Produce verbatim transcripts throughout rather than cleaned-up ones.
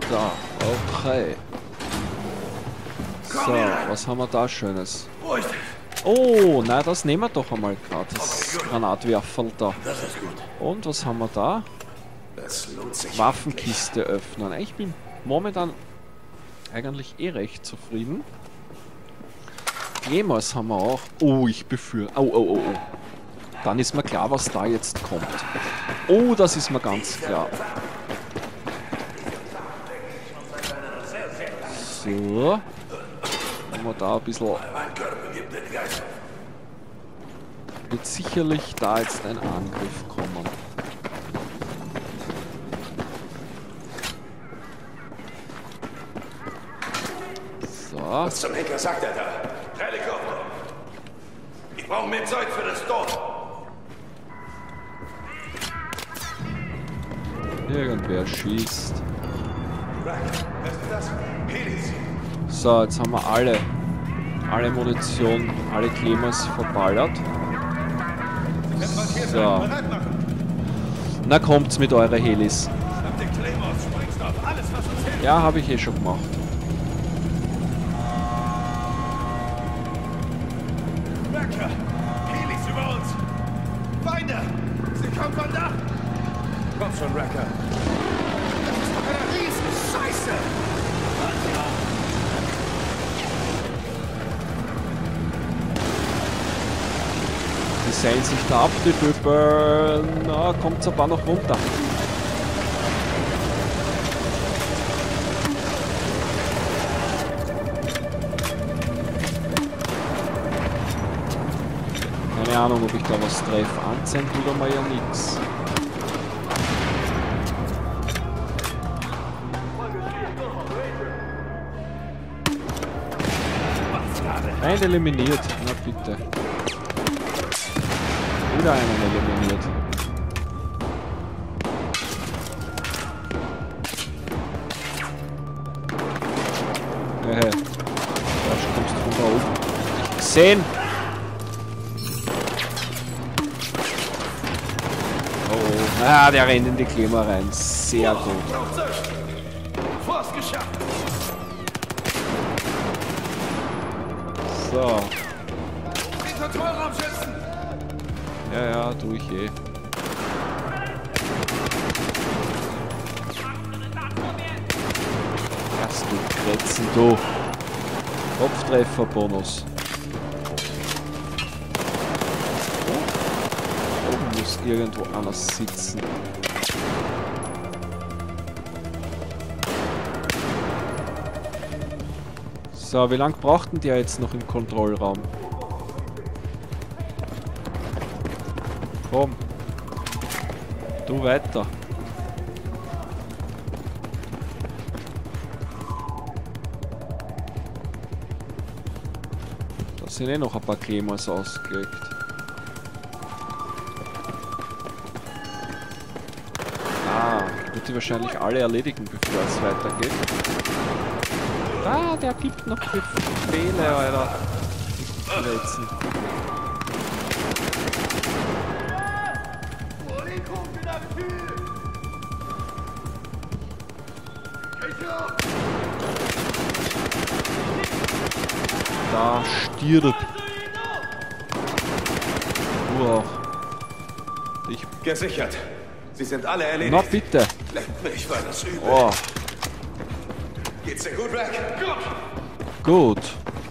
Da, okay. So, was haben wir da Schönes? Oh, nein, das nehmen wir doch einmal gerade. Das Granatwerfer da. Und was haben wir da? Waffenkiste öffnen. Ich bin momentan eigentlich eh recht zufrieden. Jemals haben wir auch. Oh, ich befürchte. Oh, oh, oh, oh. Dann ist mir klar, was da jetzt kommt. Oh, das ist mir ganz klar. So. Haben wir da ein bisschen. Wird sicherlich da jetzt ein Angriff kommen. So. Was zum Henker sagt er da? Helikopter! Ich brauche mehr Zeug für das Dorf! Irgendwer schießt. Hörst du das? Helis! So, jetzt haben wir alle, alle Munition, alle Claymores verballert. So. Na kommt's mit eurer Helis. Ja, habe ich eh schon gemacht. Wrecker! Helis über uns! Feinde! Sie kommen von da! Komm schon, Wrecker! Das ist doch eine riesen Scheiße! Die seilen sich da ab, die Pöbel. Na, kommt's ein paar noch runter. Keine Ahnung, ob ich da was treffe. Anzeigen tut er mir ja nix. Ein eliminiert. Na bitte. Wieder einen eliminiert. Hehe. Da kommst du von da oben. Nicht gesehen. Oh, ah, der rennt in die Klemmer rein. Sehr gut. So. Ja, ja, tu ich eh. Lass du Kretzen, du. Kopftreffer-Bonus. Oben muss irgendwo anders sitzen. So, wie lange brauchten die jetzt noch im Kontrollraum? Komm. Du weiter. Da sind eh noch ein paar Claymores ausgelegt. Ah, wird die wahrscheinlich alle erledigen, bevor es weitergeht. Ah, der gibt noch Befehle, Alter. Verletzen. Da stirbt. Du auch. Ich. Gesichert. Sie sind alle erledigt. Na bitte. Lenkt mich, war das übel. Oh. Geht's dir gut, Rack? Gut. Gut.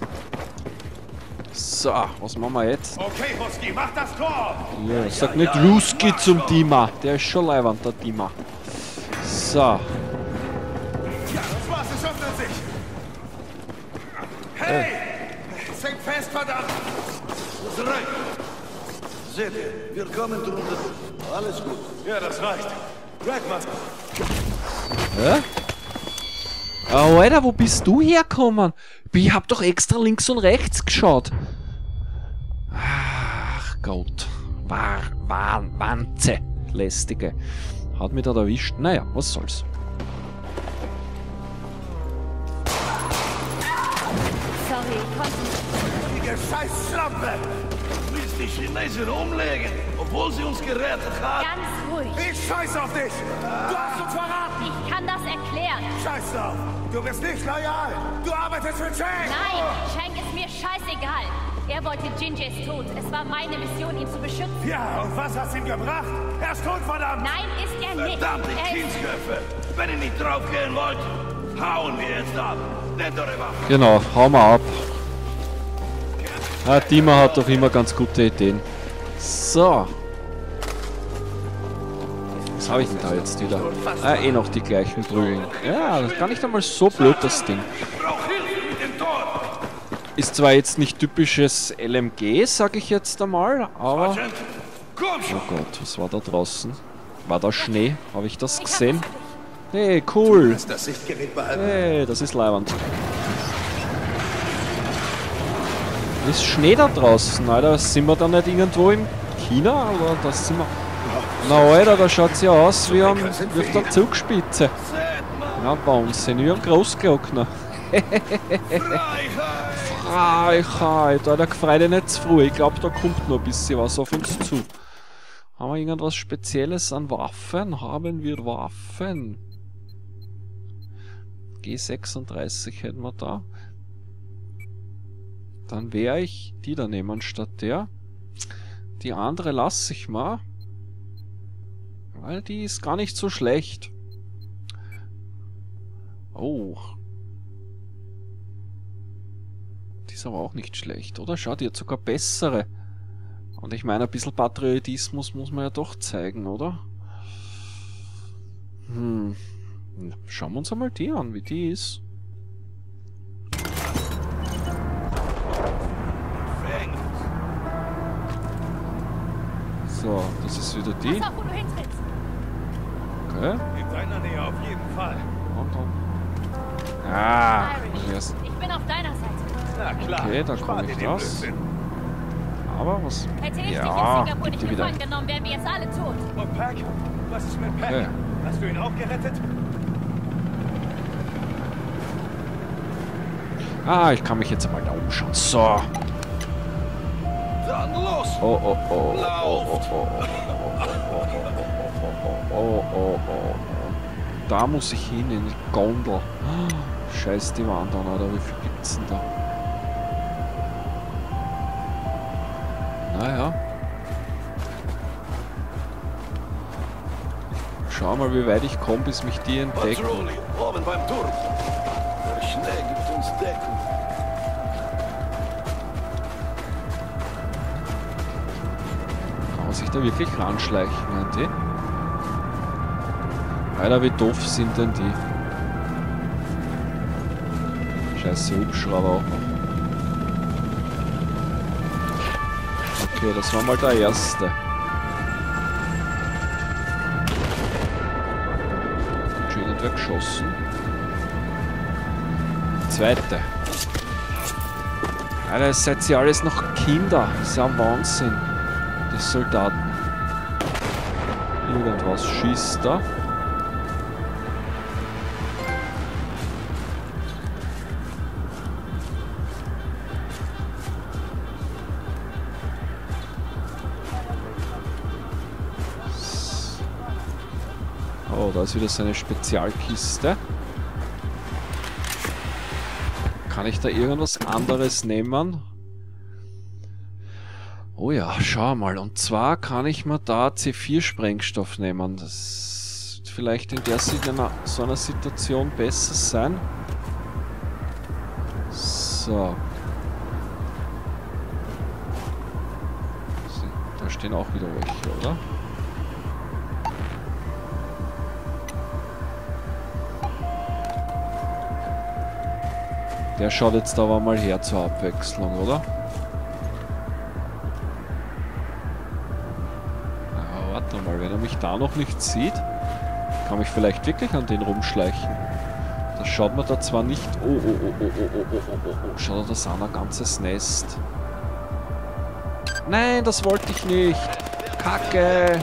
So, was machen wir jetzt? Okay, Ruski, mach das Tor! Ja, sag nicht Ruski zum Dima. Der ist schon leiwand, der Dima. So. Ja, das war's, es öffnet sich! Hey! Hey. Fängt fest, verdammt! Zurück! Seht ihr, wir kommen drunter. Alles gut. Ja, das reicht. Rack, was? Hä? Oh, Alter, wo bist du hergekommen? Ich hab doch extra links und rechts geschaut. Ach Gott. War, war, Wanze. Lästige. Hat mich da erwischt. Naja, was soll's. Sorry, ich konnte nicht. Die Scheißschlampe! Du willst die Chinesin umlegen, obwohl sie uns gerettet hat? Ganz ruhig. Ich scheiß auf dich! Du hast uns verraten! Ich kann das erklären. gelernt. Scheiß drauf! Du bist nicht loyal! Du arbeitest für Chang! Nein, Chang ist mir scheißegal. Er wollte Jinjaes Tod. Es war meine Mission, ihn zu beschützen. Ja, und was hat's ihm gebracht? Er ist tot, verdammt! Nein, ist er nicht. Verdammte Er ist... Kindsköpfe! Wenn ihr nicht draufgehen wollt, hauen wir jetzt ab! Nehmt eure Waffen! Genau, hauen wir ab. Ah, Dima hat doch immer ganz gute Ideen. So. Was habe ich denn da jetzt wieder? Ah, eh noch die gleichen Brüllen. Ja, das ist gar nicht einmal so blöd, das Ding. Ich brauche Hilfe mit dem Tor! Ist zwar jetzt nicht typisches L M G, sag ich jetzt einmal, aber... Sergeant, komm schon! Oh Gott, was war da draußen? War da Schnee? Habe ich das Ich hab gesehen? was für dich. Hey, cool! Das Sichtgerät behalten. Hey, das ist leiwand. Ist Schnee da draußen, Alter? Sind wir da nicht irgendwo in China? Oder das sind wir... Na Alter, da schaut's ja aus wie, am, wie auf der Zugspitze. Ja, Wahnsinn, wie ein Großglockner. Freiheit, Alter, gefreut dich nicht zu früh. Ich glaube, da kommt noch ein bisschen was auf uns zu. Haben wir irgendwas Spezielles an Waffen? Haben wir Waffen? G sechsunddreißig hätten wir da. Dann werde ich die da nehmen statt der. Die andere lasse ich mal. Weil die ist gar nicht so schlecht. Oh. Die ist aber auch nicht schlecht, oder? Schau, die hat sogar bessere. Und ich meine, ein bisschen Patriotismus muss man ja doch zeigen, oder? Hm. Schauen wir uns einmal die an, wie die ist. So, das ist wieder die. Pass auf, wo du hintrittst. Okay. In deiner Nähe auf jeden Fall. Und dann. Ah! Irish, ich bin auf deiner Seite. Na klar. Okay, da spar komme dir ich den raus. Blödsinn. Aber was? Hätte ich Ja, dich in Singapur gib nicht die wieder. gefangen genommen, wären wir jetzt alle tot. Und Pack? Was ist mit Pack? Okay. Hast du ihn auch gerettet? Ah, ich kann mich jetzt einmal da umschauen. So. Dann los! Oh, oh, oh. Oh, oh, oh. Oh, oh, oh. Da muss ich hin, in die Gondel. Scheiß die Wandern, Alter. Wie viel gibt's denn da? Naja. Schau mal, wie weit ich komme, bis mich die entdecken. Patrouille, oben beim Turm. Der Schnee gibt uns Deckung. Kann man sich da wirklich ranschleichen, meint die? Alter, wie doof sind denn die? Scheiße, Hubschrauber auch noch. Okay, das war mal der erste. Schön irgendwer geschossen. Zweite. Alter, es seid ihr alles noch Kinder. Das ist ja ein Wahnsinn. Die Soldaten. Irgendwas schießt da. Oh, da ist wieder so eine Spezialkiste. Kann ich da irgendwas anderes nehmen? Oh ja, schau mal. Und zwar kann ich mir da C vier Sprengstoff nehmen. Das wird vielleicht in der so einer Situation besser sein. So. Da stehen auch wieder welche, oder? Der schaut jetzt aber mal her zur Abwechslung, oder? Na, warte mal, wenn er mich da noch nicht sieht, kann mich vielleicht wirklich an den rumschleichen. Das schaut mir da zwar nicht... Oh, oh, oh, oh, oh, oh, oh, oh, oh, oh, schaut er das an, ein ganzes Nest. Nein, das wollte ich nicht. Kacke.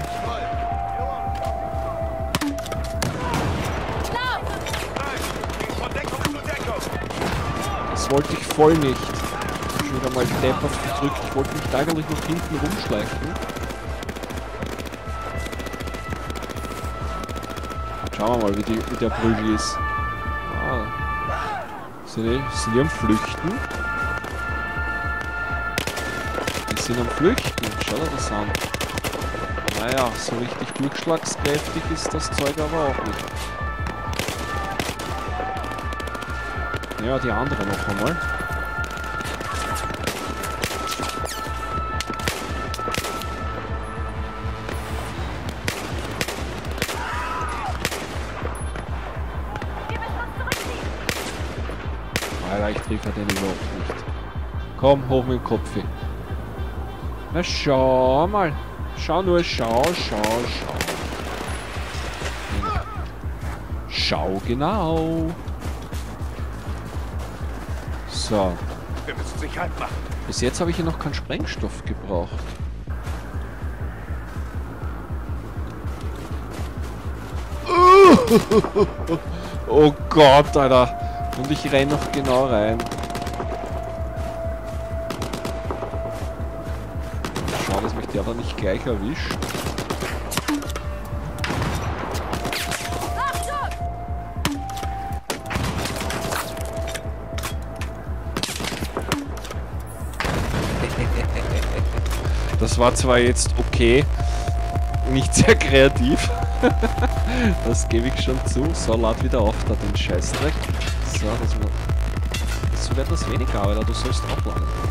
Das wollte ich voll nicht. Ich hab schon wieder mal deppert gedrückt. Ich wollte mich da eigentlich noch hinten rumschleichen. Schauen wir mal, wie, die, wie der Prügel ist. Sind die, sind die am Flüchten? Die sind am Flüchten. Schau dir das an. Naja, so richtig durchschlagskräftig ist das Zeug aber auch nicht. Ja, die andere noch einmal. Alter, ich treffe den überhaupt nicht. Komm, hoch mit dem Kopf. Na schau mal. Schau nur, schau, schau, schau. Schau genau. So. Wir müssen sich halt machen. Bis jetzt habe ich hier noch keinen Sprengstoff gebraucht. Oh Gott, Alter. Und ich renn noch genau rein. Schau, dass mich der aber nicht gleich erwischt. Das war zwar jetzt okay, nicht sehr kreativ. Das gebe ich schon zu. So, lad wieder auf da den Scheißdreck. So, das, das wird das weniger, aber du sollst aufladen.